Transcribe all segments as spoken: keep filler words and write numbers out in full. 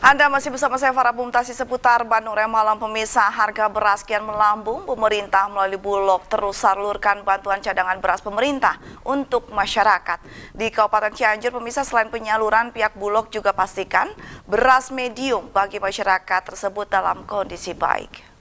Anda masih bersama saya Farah Bumtasi seputar Bandung Raya Malam. Pemirsa, harga beras kian melambung. Pemerintah melalui Bulog terus salurkan bantuan cadangan beras pemerintah untuk masyarakat. Di Kabupaten Cianjur, pemirsa, selain penyaluran, pihak Bulog juga pastikan beras medium bagi masyarakat tersebut dalam kondisi baik.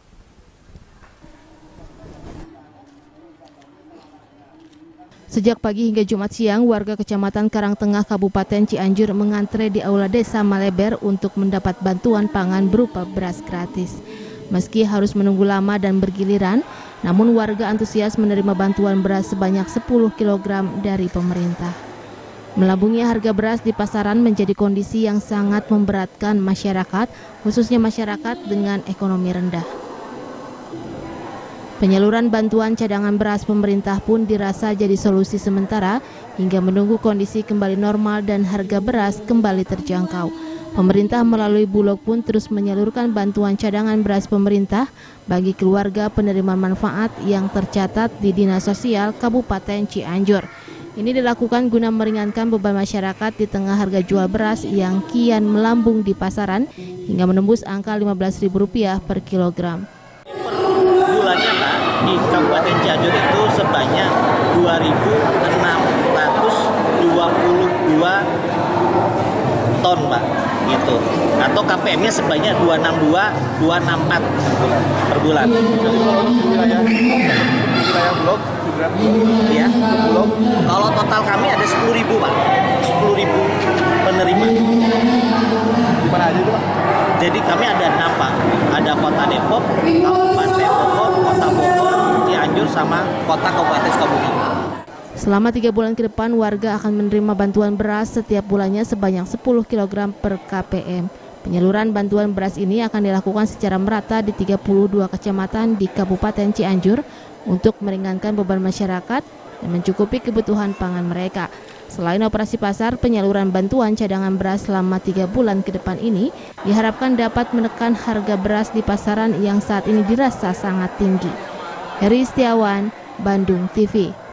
Sejak pagi hingga Jumat siang, warga Kecamatan Karangtengah, Kabupaten Cianjur mengantre di Aula Desa Maleber untuk mendapat bantuan pangan berupa beras gratis. Meski harus menunggu lama dan bergiliran, namun warga antusias menerima bantuan beras sebanyak sepuluh kilogram dari pemerintah. Melambungnya harga beras di pasaran menjadi kondisi yang sangat memberatkan masyarakat, khususnya masyarakat dengan ekonomi rendah. Penyaluran bantuan cadangan beras pemerintah pun dirasa jadi solusi sementara hingga menunggu kondisi kembali normal dan harga beras kembali terjangkau. Pemerintah melalui Bulog pun terus menyalurkan bantuan cadangan beras pemerintah bagi keluarga penerima manfaat yang tercatat di Dinas Sosial Kabupaten Cianjur. Ini dilakukan guna meringankan beban masyarakat di tengah harga jual beras yang kian melambung di pasaran hingga menembus angka lima belas ribu rupiah per kilogram. Bulannya Pak, di Kabupaten Cianjur itu sebanyak dua ribu enam ratus dua puluh dua ton Pak, gitu. Atau K P M-nya sebanyak dua ratus enam puluh dua ribu dua ratus enam puluh empat per bulan. Jadi kalau di wilayah, wilayah Bulog, Ya. Kalau total kami ada sepuluh ribu Pak, sepuluh ribu penerima. di mana aja itu Pak? Jadi kami ada enam Pak, ada Kota Depok, Kabupaten Bogor, Kota Bogor, Cianjur, sama Kota Kabupaten Sukabumi. Selama tiga bulan ke depan, warga akan menerima bantuan beras setiap bulannya sebanyak sepuluh kilogram per K P M. Penyaluran bantuan beras ini akan dilakukan secara merata di tiga puluh dua kecamatan di Kabupaten Cianjur untuk meringankan beban masyarakat dan mencukupi kebutuhan pangan mereka. Selain operasi pasar, penyaluran bantuan cadangan beras selama tiga bulan ke depan ini diharapkan dapat menekan harga beras di pasaran yang saat ini dirasa sangat tinggi. Heri Setiawan, Bandung T V.